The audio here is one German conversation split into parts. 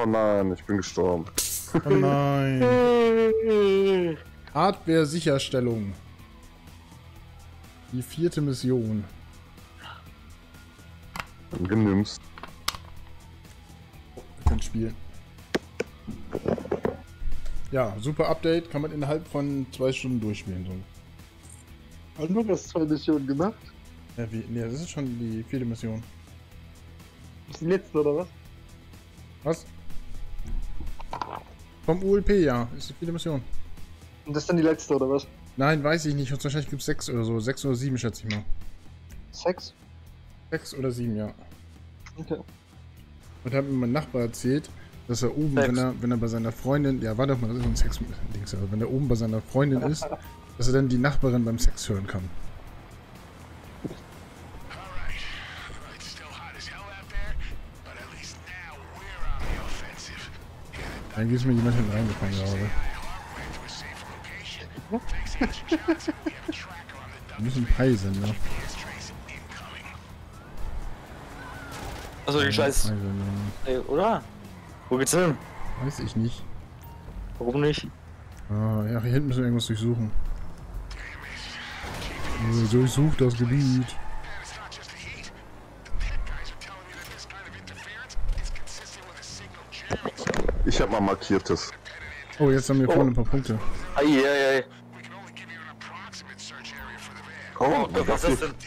nein, ich bin gestorben. Oh nein. Hardware-Sicherstellung. Die 4. Mission. Dann genimmst. Wir können spielen. Ja, super Update. Kann man innerhalb von 2 Stunden durchspielen. So. Hast du das 2 Missionen gemacht? Ja, wie? Nee, das ist schon die 4. Mission. Das ist die letzte, oder was? Was? Vom ULP, ja. Ist die 4. Mission. Und das ist dann die letzte, oder was? Nein, weiß ich nicht. Und wahrscheinlich gibt es 6 oder so. 6 oder 7, schätze ich mal. 6? 6 oder 7, ja. Okay. Und hat mir mein Nachbar erzählt, dass er oben, wenn er bei seiner Freundin, ja, warte mal, das ist ein Sex-Dings, aber wenn er oben bei seiner Freundin ist, dass er dann die Nachbarin beim Sex hören kann. Dann ist mir jemand hinten reingekommen, glaube ich. Wir müssen Pi sind, ne? Achso, die Scheiß. Ey, oder? Wo geht's hin? Weiß ich nicht. Warum nicht? Ah, ja, hier hinten müssen wir irgendwas durchsuchen. Durchsucht das Gebiet. Ich hab mal markiertes. Oh, jetzt haben wir vorne ein paar Punkte. Ei. Oh, Was ist das denn?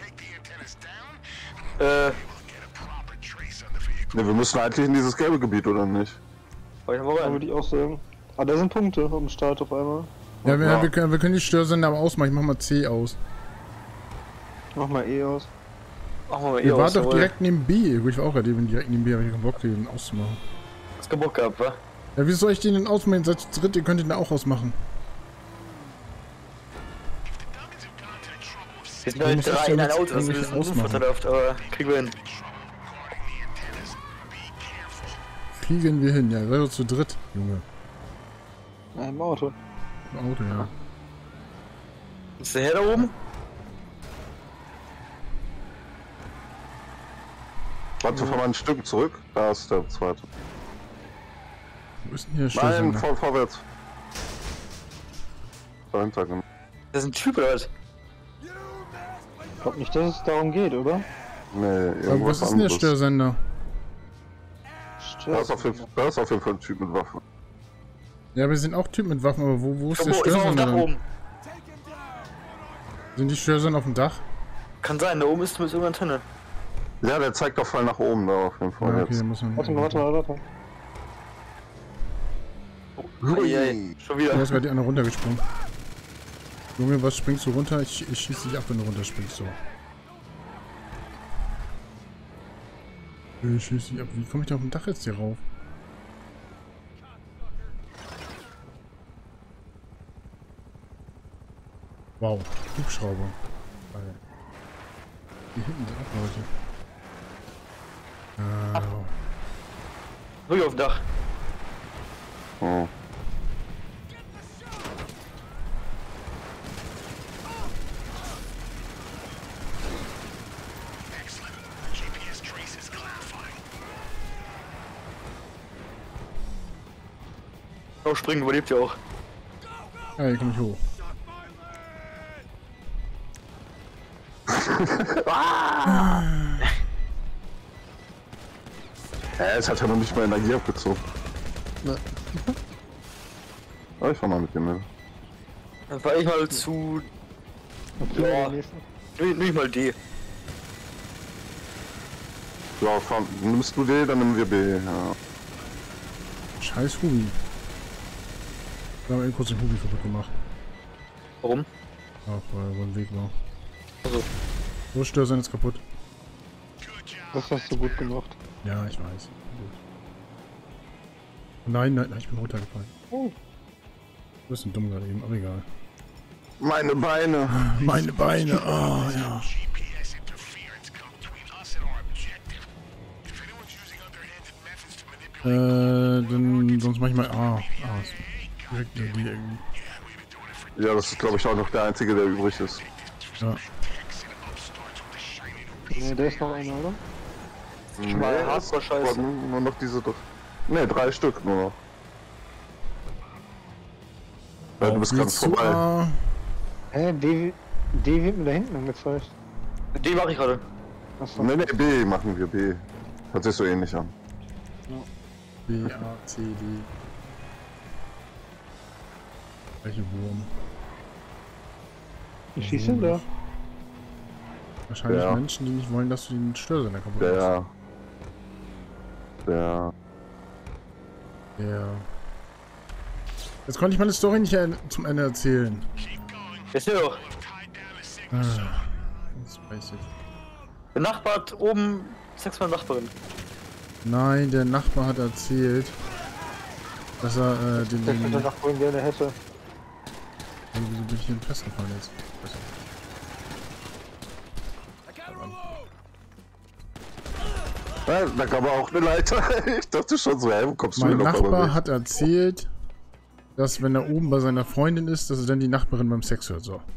Ne, wir müssen eigentlich in dieses gelbe Gebiet, oder nicht? Wollte ich mal Da rein. würde ich auch sagen. Ah, da sind Punkte am Start auf einmal. Ja, Ja. wir können die Störsender aber ausmachen. Ich mach mal C aus. Mach mal E aus. Machen wir mal Ihr wart aus, doch jawohl. direkt neben B. Ich war auch gerade eben direkt neben B, aber ich hab keinen Bock, den auszumachen. Hast keinen Bock gehabt, wa? Ja, wie soll ich den denn ausmachen? Seid zu dritt, ihr könnt den auch ausmachen. Wir sind Du halt musst das 3 ja in ein jetzt Auto, das ist ein irgendwie bisschen ausmachen. unvorteilhaft, aber kriegen wir hin. Fliegen wir hin, ja, seid doch zu dritt, Junge. Im Auto. Im Auto, ja. Ist der Herr da oben? Warte, fahr mal ein Stück zurück. Da ist der zweite. Wo ist denn hier der Nein, Störsender? vorwärts. Dahinter, genau. Das ist ein Typ oder was? Ich glaub nicht, dass es darum geht, oder? Nee, Aber irgendwas was ist denn der anderes. Störsender? Da ist auf jeden Fall ein Typ mit Waffe. Ja, wir sind auch Typ mit Waffen, aber wo ist der Ist auf dem Störsender Dach dann? oben. Sind die Störsender auf dem Dach? Kann sein, da oben ist zumindest irgendeine Antenne. Ja, der zeigt doch voll nach oben da auf jeden Fall Ja, okay, jetzt. dann muss man... Warte mal. Ei. Schon Du wieder. hast gerade die andere runtergesprungen. Junge, was springst du runter? Ich schieß dich ab, wenn du runterspringst, so. Ich schieß dich ab. Wie komme ich da auf dem Dach jetzt hier rauf? Wow, Hubschrauber. Geil. Hier hinten sind auch Leute. Ruhig auf dem Dach. Oh. Oh, springen überlebt ja auch. Ja, hier komme ich hoch. Es hat ja noch nicht mal Energie abgezogen. Ne. Aber ich fahr mal mit dem mit. Dann fahr ich mal zu. Okay, Ja. die nächsten. Nicht mal D. Ja, fahr, nimmst du D, dann nehmen wir B. Ja. Scheiß Hubi. Wir haben eben kurz den Hubi kaputt gemacht. Warum? Ach, weil er über den Weg war. Also, Wo ist Störsender jetzt kaputt? Das hast du gut gemacht. Ja, ich weiß. Gut. Nein, ich bin runtergefallen. Oh. Du bist ein dumm gerade eben, aber egal. Meine Beine! Meine Beine, oh ja. Dann sonst mach ich mal A. Ist direkt die irgendwie. Ja, das ist glaube ich auch noch der einzige, der übrig ist. Ja. Ne, da ist noch einer, oder? mal Hardcore-Scheiße. Nur noch diese doch. Ne, 3 Stück nur noch. Ja, du bist ganz vorbei. Hä, D wird mir da hinten angezeigt. Die mache ich gerade. Achso. Ne, B machen wir, B. Hört sich so ähnlich an. B, A, C, D. Welche Wurm? Wie schießt denn da? Wahrscheinlich Ja. Menschen, die nicht wollen, dass du den Störsender kaputt machst. Der. Ja. Jetzt konnte ich meine Story nicht zum Ende erzählen. Jetzt hier doch. Das weiß ich. Benachbart oben 6 Mal Nachbarin. Nein, der Nachbar hat erzählt, dass er Der könnte Nachbarin gerne hätte. Wieso bin ich hier festgefallen jetzt? Ja, da gab auch eine Leiter. Ich dachte schon so, hey, wo kommst du Mein denn noch Nachbar hat erzählt, dass wenn er oben bei seiner Freundin ist, dass er dann die Nachbarin beim Sex hört. So.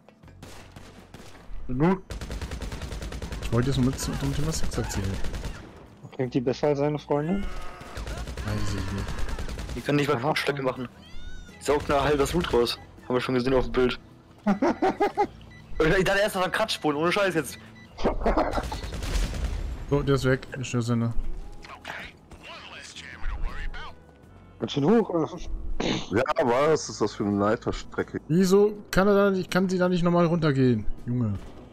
Ich wollte jetzt nur mit dem Thema Sex erzählen. Klingt die besser als seine Freundin? Weiß ich nicht. Die können nicht mal Flutstrecke machen. Die saugt nachher halb das Blut raus. Haben wir schon gesehen auf dem Bild. Ich dachte erst auf einen Kratzspuren, ohne Scheiß jetzt. So, der ist weg, der Störsender. Ganz schön hoch. Ja, was ist das für eine Leiterstrecke? Wieso kann er da nicht, kann sie da nicht nochmal runtergehen? Junge.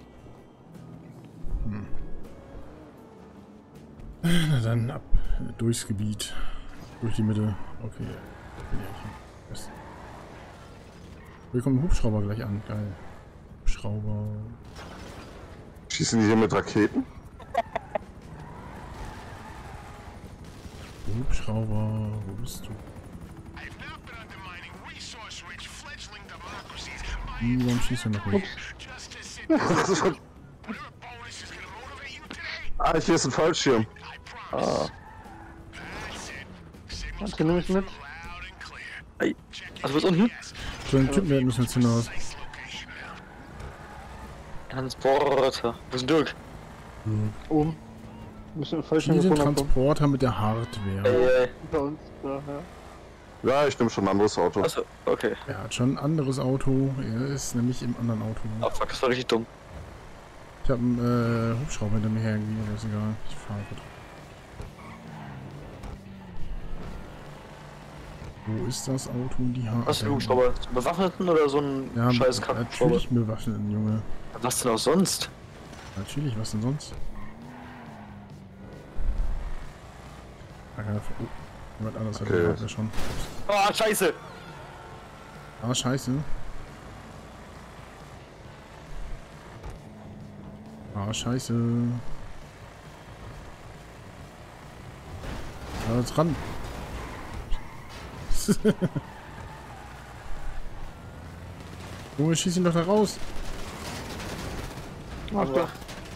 Na dann ab durchs Gebiet. Durch die Mitte. Okay. Bin ja hier. Wir kommen Hubschrauber gleich an. Geil. Hubschrauber. Schießen die hier mit Raketen? Hubschrauber, wo bist du? Warum schießt er noch nicht? Ah, hier ist ein Fallschirm. Ah. Warte, nimm ich mit. Ey. Also was unten? So ein Typen, der müssen jetzt hinaus. Transporter. Wo ist denn Dirk? Oben. Müssen falsch Diesen Transporter mit der Hardware. Bei uns, da, ja. Ja, ich nehme schon ein anderes Auto. Achso, okay. Er hat schon ein anderes Auto. Er ist nämlich im anderen Auto. Ah fuck, das war richtig dumm. Ich habe einen Hubschrauber hinter mir hergegeben, aber ist egal. Ich fahre gut. Wo ist das Auto? Die Hardware. Was für ein Hubschrauber? So einen bewaffneten oder so ein Ja, scheiß Kack-Hubschrauber? natürlich bewaffnet, Junge. Was denn auch sonst? Natürlich, was denn sonst? Oh, jemand anderes hat die Okay. Hardware schon. Ah, scheiße! Ah, scheiße. Ah, scheiße. Ja, jetzt ran. Junge, schieß ihn doch da raus. Ach doch.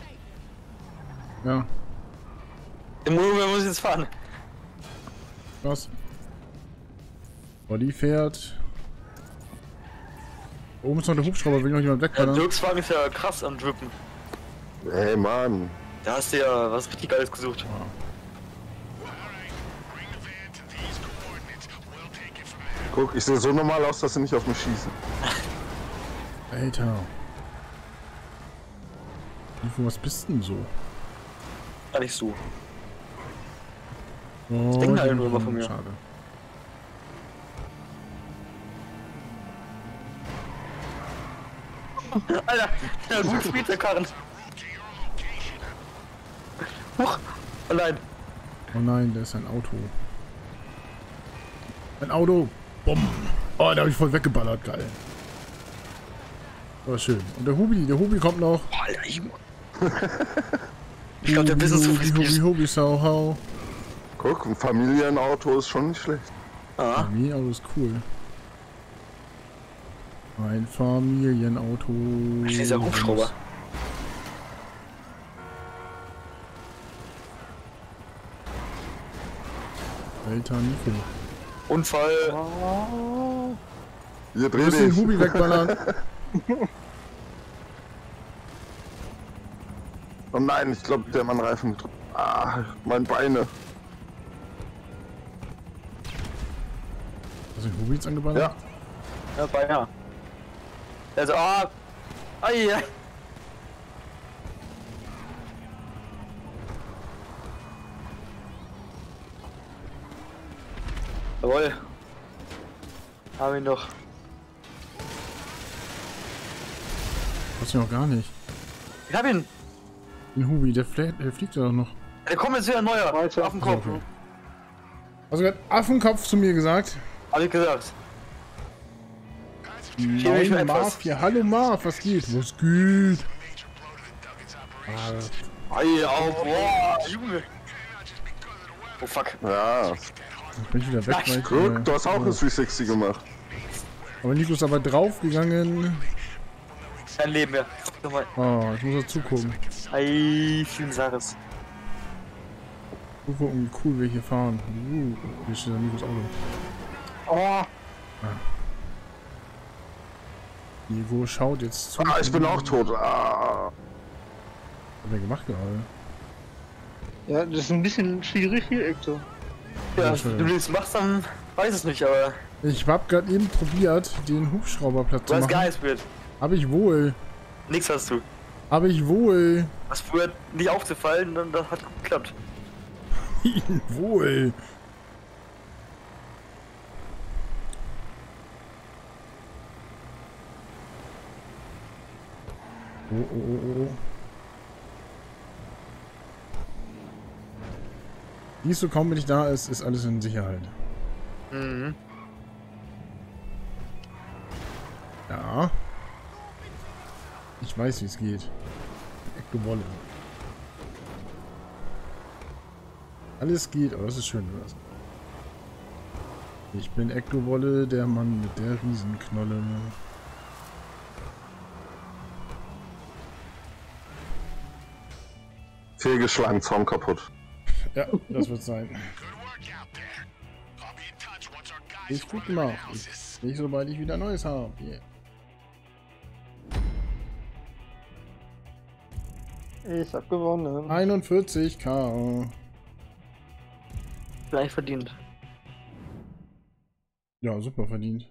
Ja, Der Motor muss jetzt fahren. was? Body fährt. Da oben ist noch der Hubschrauber, will noch jemand Der wegballern? Dirks Wagen ist ja krass am Drippen. Ey, Mann. Da hast du ja was richtig Geiles gesucht. Guck, ich sehe so normal aus, dass sie nicht auf mich schießen. Alter. Wie, was bist denn so? Gar nicht so. Oh, denken alle die- nur immer von mir. Schade. Alter, ja, gut spielt der Karren. Huch, allein. Oh nein, da ist ein Auto. Ein Auto! Bumm! Oh, da habe ich voll weggeballert, geil. Oh, schön. Und der Hubi kommt noch. Oh, Alter, ich glaube, der Business zu viel. Hubi, sau, hau. Guck, ein Familienauto ist schon nicht schlecht. Ah, Familienauto ist cool. Ein Familienauto. dieser Hubschrauber. Alter Nico. Unfall. Hier, Du dreh musst den dich. Hubi wegballern. Oh nein, ich glaube, der Mann Reifen. Ah, mein Beine. Hast du den Hubi jetzt angeballert? Ja, beinahe. Also, ai. Jawohl. Hab ihn doch. Hast du noch gar nicht. Ich hab ihn. Den Hubi, der fliegt ja doch noch. Der kommt jetzt wieder ein neuer. Weiter. Auf den Kopf. Okay. Hast du gerade Affenkopf zu mir gesagt? Hab ich gesagt. Nein, Marv hier. Hallo Marv, was geht? Was geht? Ei, boah, Junge. Oh fuck. Ja. Jetzt bin ich wieder weg, Nein, weil ich, Guck, du hast auch eine 360 gemacht. aber Nico ist aber draufgegangen. Kein Leben mehr. Nochmal. Oh, ich muss dazu gucken. Ei, vielen Saches. Gucken, wie cool wir hier fahren. Hier steht Nikos Auto. Oh, Nico schaut jetzt zu. Ah, ich bin auch tot. Ah. Was hat er gemacht gerade? ja, das ist ein bisschen schwierig hier, Ecto. Ja, schön. wenn du das machst, dann weiß es nicht, aber Ich hab gerade eben probiert, den Hubschrauber platt zu du hast machen. geheißt wird. Hab ich wohl. Nix hast du. Hab ich wohl. Was früher nicht aufzufallen, dann das hat geklappt. Wohl. Oh. Siehst du, kaum wenn ich da ist alles in Sicherheit. Mhm. Ja. Ich weiß, wie es geht. Ecto Wolle. Alles geht, aber das ist schön. Oder? Ich bin Ecto Wolle, der Mann mit der Riesenknolle. Fehlgeschlagen, Zaun kaputt. Ja, das wird sein. Ich guck mal. Nicht sobald ich wieder Neues habe. Yeah. Ich hab gewonnen. 41k. Gleich verdient. Ja, super verdient.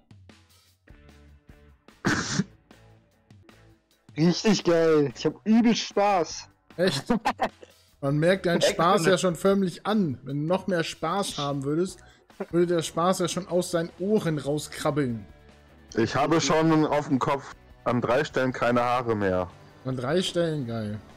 Richtig geil. Ich hab übel Spaß. Echt? Man merkt deinen Spaß ja schon förmlich an. Wenn du noch mehr Spaß haben würdest, würde der Spaß ja schon aus seinen Ohren rauskrabbeln. Ich habe schon auf dem Kopf an 3 Stellen keine Haare mehr. An 3 Stellen, geil.